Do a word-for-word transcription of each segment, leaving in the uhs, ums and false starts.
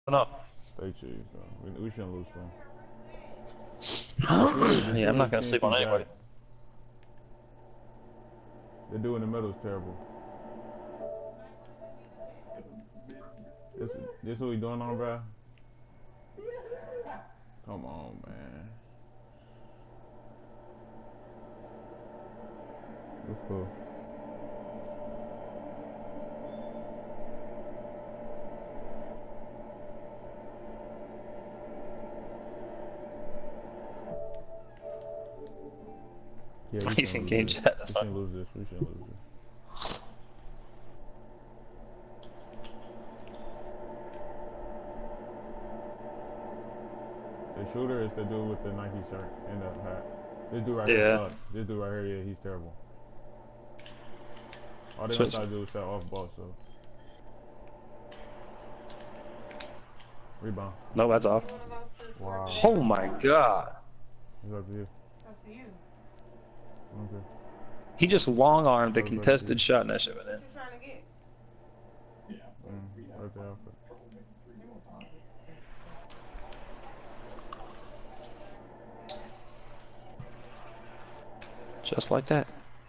No. Stay cheese, though. We, we shouldn't lose them. Yeah, I'm not gonna sleep on anybody. The dude in the middle is terrible. This, this what we doing on, bro? Come on, man. That's cool. Yeah, we He's in shouldn't game lose this. chat. That's We fine. shouldn't lose this. We shouldn't lose this. The shooter is the dude with the Nike shirt and the hat. This dude right Yeah. here sucks. This dude right here, yeah, he's terrible. All they So- gonna try to do is set off ball, so. Rebound. No, that's off. Wow. Oh my god. It's up to you. Up to you. Okay. He just long armed a That was up to you. contested shot and that shit went in. What you trying to get? Mm, right there. Okay. Just like that.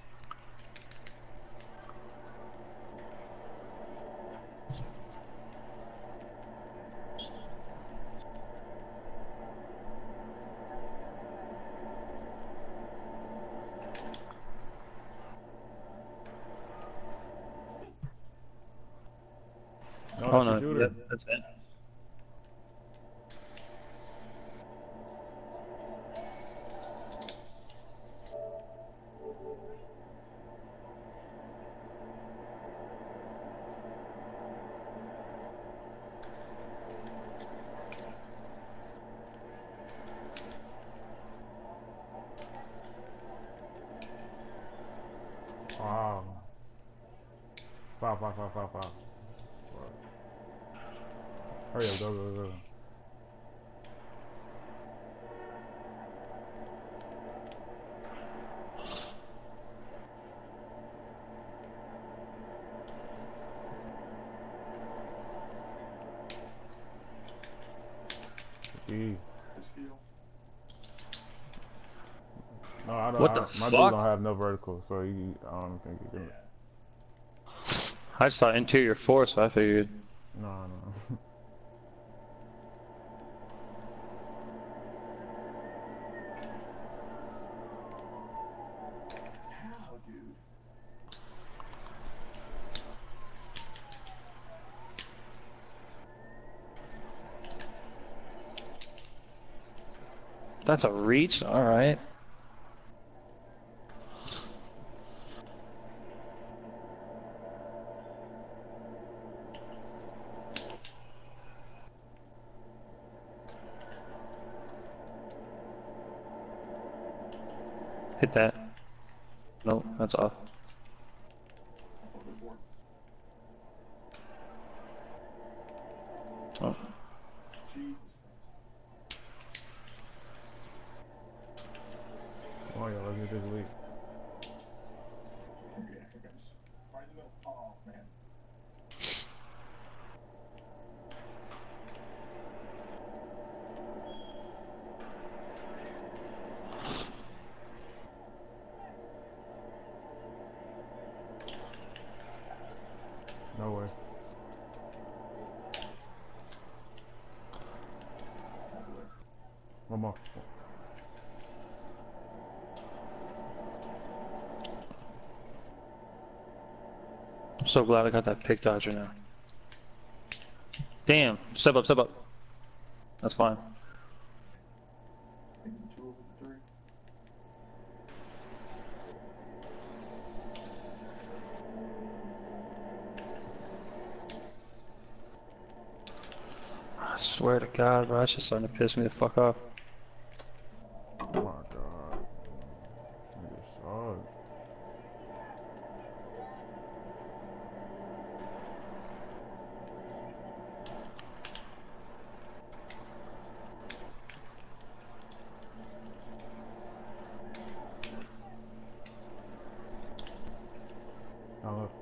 No, Oh that's the no, shooter. yeah, that's it. Wow. Foul, foul, foul, foul, foul. Hurry up, go, go, go. Gee. No, I don't. What I, the my fuck? dude don't have no vertical, so he, I don't think he can. I just thought interior four, so I figured. No, no. That's a reach? Alright. Hit that. No, that's off. Oh. Oh yeah, let's get this lead. No way. One more. I'm so glad I got that pick dodger now. Damn, step up, step up. That's fine. I swear to God, bro, that's just starting to piss me the fuck off. Oh my god. Nigga sucks. Now look.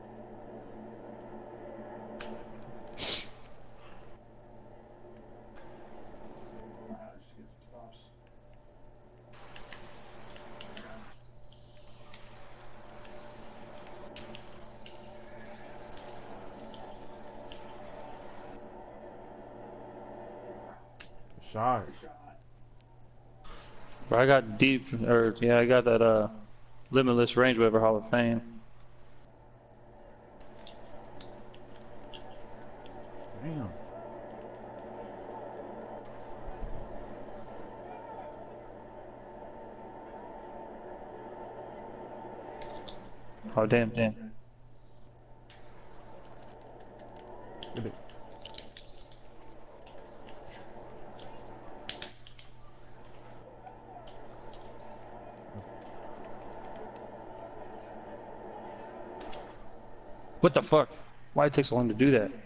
shot. Bro, I got deep, or yeah, I got that uh, Limitless Range Rover Hall of Fame. Damn. Oh damn, damn. Get it. What the fuck? Why it take so long to do that?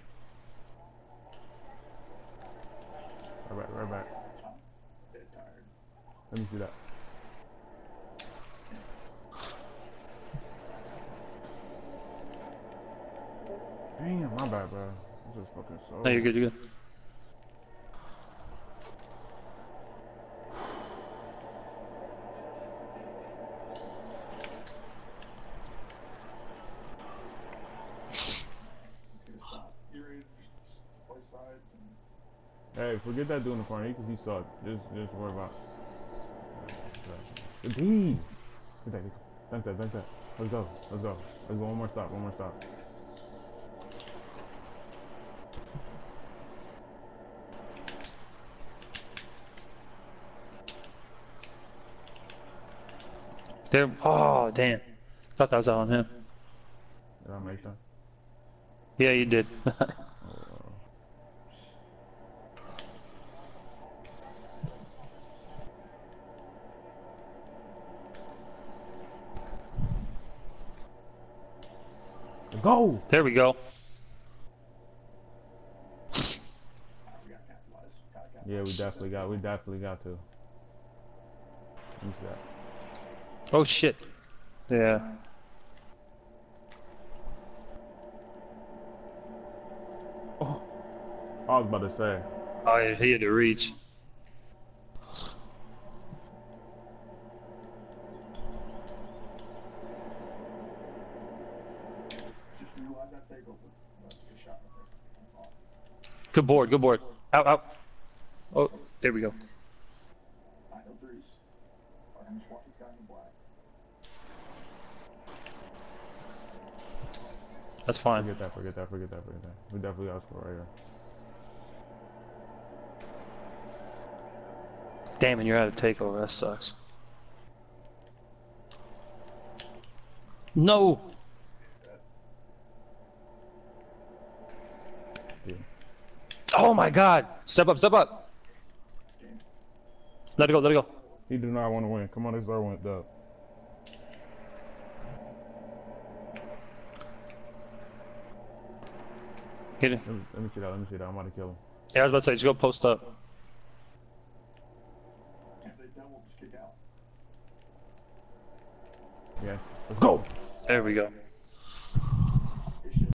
Right back, right back. Let me see that. Damn, my bad, bro. This is fucking so. No, you're good, you're good. Hey, forget that doing the corner because he sucked. Just, just worry about. The D. Get that, dunk that, dunk that. Let's go, let's go. Let's go. One more stop, one more stop. There. Oh damn. Thought that was on him. Did I make that? Yeah, you did. Go! There we go. Yeah, we definitely got. We definitely got to. Use that. Oh shit. Yeah. Oh, I was about to say. Oh yeah, he had to reach. Good board, good board. Out, out. Oh, there we go. That's fine. Forget that, forget that, forget that, forget that. We definitely got to score right here. Damn, and you're out of takeover. That sucks. No. Yeah. Oh my God! Step up, step up. Let it go, let it go. He do not want to win. Come on, this is our one, dub. Hit it. Let me, let me see that. Let me see that. I'm about to kill him. Yeah, I was about to say, just go post up. Yeah. Let's go. There we go.